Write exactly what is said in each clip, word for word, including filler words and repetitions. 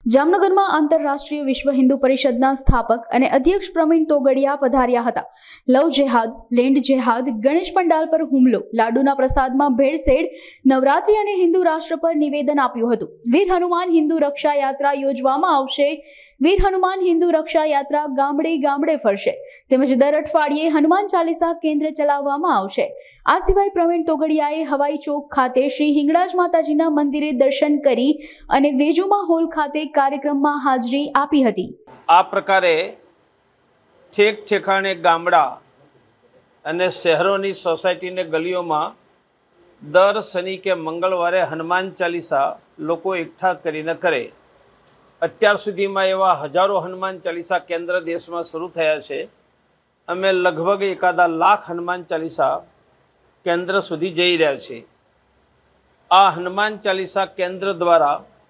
જામનગરમાં આંતરરાષ્ટ્રીય વિશ્વ હિન્દુ પરિષદના સ્થાપક અને અધ્યક્ષ પ્રવીણ તોગડિયા પધાર્યા હતા। લવ જેહાદ, લેન્ડ જેહાદ, ગણેશ પંડાલ પર હુમલો, લાડુના પ્રસાદમાં ભેળસેળ, નવરાત્રી અને હિન્દુ રાષ્ટ્ર પર નિવેદન આપ્યું હતું। વીર હનુમાન હિન્દુ રક્ષા યાત્રા યોજવામાં આવશે। વીર હનુમાન હિન્દુ રક્ષા યાત્રા ગામડે ગામડે ફરશે તેમજ દર અઠવાડિયે હનુમાન ચાલીસા કેન્દ્ર ચલાવવામાં આવશે। આ સિવાય પ્રવીણ તોગડિયાએ હવાઈ ચોક ખાતે શ્રી હિંગળાજ માતાજીના મંદિરે દર્શન કરી અને વેજુમા હોલ ખાતે કાર્યક્રમમાં હાજરી આપી હતી। આ પ્રકારે ઠેક ઠેકાણે ગામડા અને શહેરોની સોસાયટીને ગલીઓમાં દર શનિ કે મંગળવારે હનુમાન ચાલીસા લોકો એકઠા કરીને કરે। અત્યાર સુધીમાં એવા હજારો હનુમાન ચાલીસા કેન્દ્ર દેશમાં શરૂ થયા છે। અમે લગભગ એકાદા લાખ હનુમાન ચાલીસા કેન્દ્ર સુધી જઈ રહ્યા છીએ। આ હનુમાન ચાલીસા કેન્દ્ર દ્વારા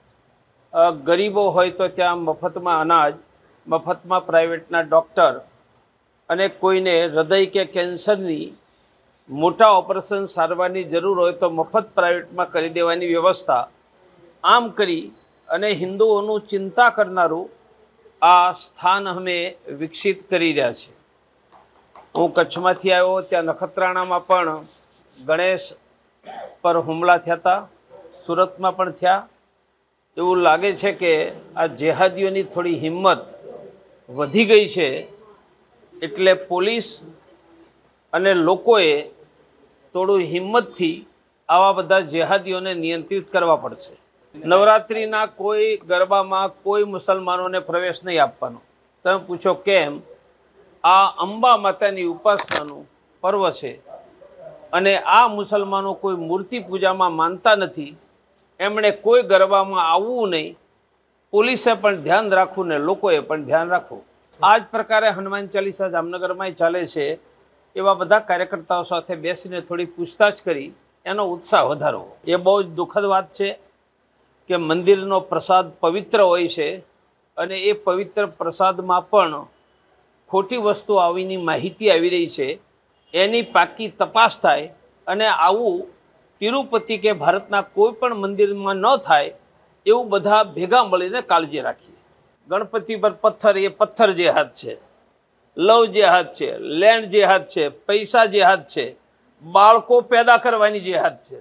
ગરીબો હોય તો ત્યાં મફતમાં અનાજ, મફતમાં પ્રાઇવેટના ડૉક્ટર અને કોઈને હૃદય કે કેન્સરની મોટા ઓપરેશન સારવારની જરૂર હોય તો મફત પ્રાઇવેટમાં કરી દેવાની વ્યવસ્થા। આમ કરી અને હિન્દુઓનું ચિંતા કરનારું આ સ્થાન અમે વિકસિત કરી રહ્યા છીએ। હું કચ્છમાંથી આવ્યો, ત્યાં નખત્રાણામાં પણ ગણેશ પર હુમલા થયા હતા, સુરતમાં પણ થયા। એવું લાગે છે કે આ જેહાદીઓની થોડી હિંમત વધી ગઈ છે, એટલે પોલીસ અને લોકોએ થોડું હિંમતથી આવા બધા જેહાદીઓને નિયંત્રિત કરવા પડશે। નવરાત્રિના કોઈ ગરબામાં કોઈ મુસલમાનોને પ્રવેશ નહીં આપવાનો। તમે પૂછો કેમ? આ અંબા માતાની ઉપાસનાનું પર્વ છે અને આ મુસલમાનો કોઈ મૂર્તિ પૂજામાં માનતા નથી, એમણે કોઈ ગરબામાં આવવું નહીં। પોલીસે પણ ધ્યાન રાખવું ને લોકોએ પણ ધ્યાન રાખવું। આ જ પ્રકારે હનુમાન ચાલીસા જામનગરમાં ચાલે છે। એવા બધા કાર્યકર્તાઓ સાથે બેસીને થોડી પૂછતાછ કરી એનો ઉત્સાહ વધારવો એ બહુ જ દુઃખદ વાત છે કે મંદિરનો પ્રસાદ પવિત્ર હોય છે અને એ પવિત્ર પ્રસાદમાં પણ ખોટી વસ્તુ આવીની માહિતી આવી રહી છે। એની પાકી તપાસ થાય અને આવું તિરુપતિ કે ભારતના કોઈ પણ મંદિરમાં ન થાય એવું બધા ભેગા મળીને કાળજી રાખીએ। ગણપતિ પર પથ્થર એ પથ્થર જેહાદ છે, લવ જેહાદ છે, લેન્ડ જેહાદ છે, પૈસા જેહાદ છે, બાળકો પેદા કરવાની જેહાદ છે।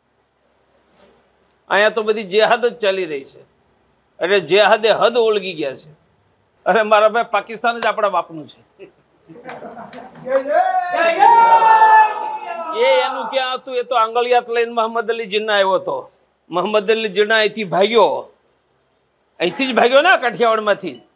અહીંયા તો બધી જેહાદ જ ચાલી રહી છે। અરે જેહાદે હદ ઓળગી ગયા છે। અરે મારા ભાઈ, પાકિસ્તાન જ આપણા બાપનું છે। એ એનું ક્યાં હતું? એ તો આંગળિયાત લઈને મોહમ્મદ અલી જીન્ના આવ્યો હતો। મોહમ્મદ અલી જીન્ના અહીંથી ભાગ્યો, અહીંથી જ ભાગ્યો ને કાઠિયાવાડમાંથી।